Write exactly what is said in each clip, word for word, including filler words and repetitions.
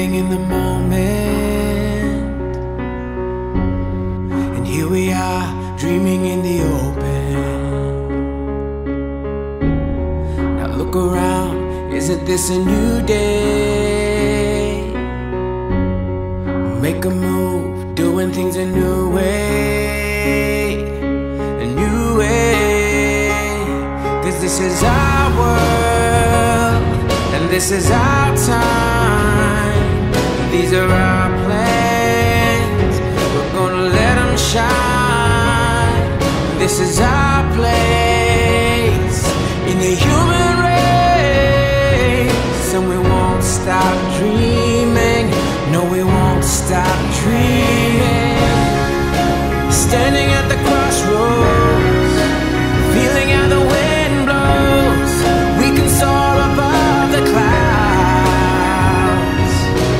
living in the moment, and here we are dreaming in the open. Now look around, isn't this a new day? Make a move, doing things a new way, a new way. Cause this is our world, and this is our time. These are our plans, we're gonna let them shine. This is our place in the human race, and we won't stop dreaming. No, we won't stop dreaming. Standing at the crossroads, feeling how the wind blows. We can soar above the clouds.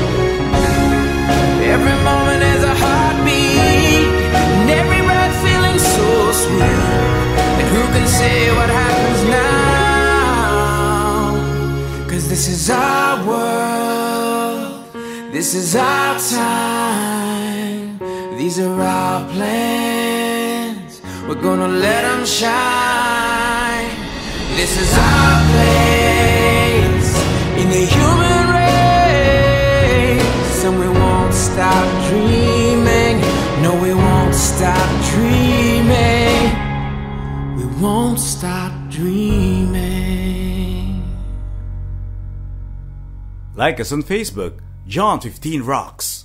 Every moment is a heartbeat, and every breath feeling so sweet. And who can say what happens now? Cause this is our world, this is our time. These are our plans, we're gonna let them shine. This is our place in the human race, and we won't stop dreaming. No, we won't stop dreaming. We won't stop dreaming. Like us on Facebook, John fifteen Rocks.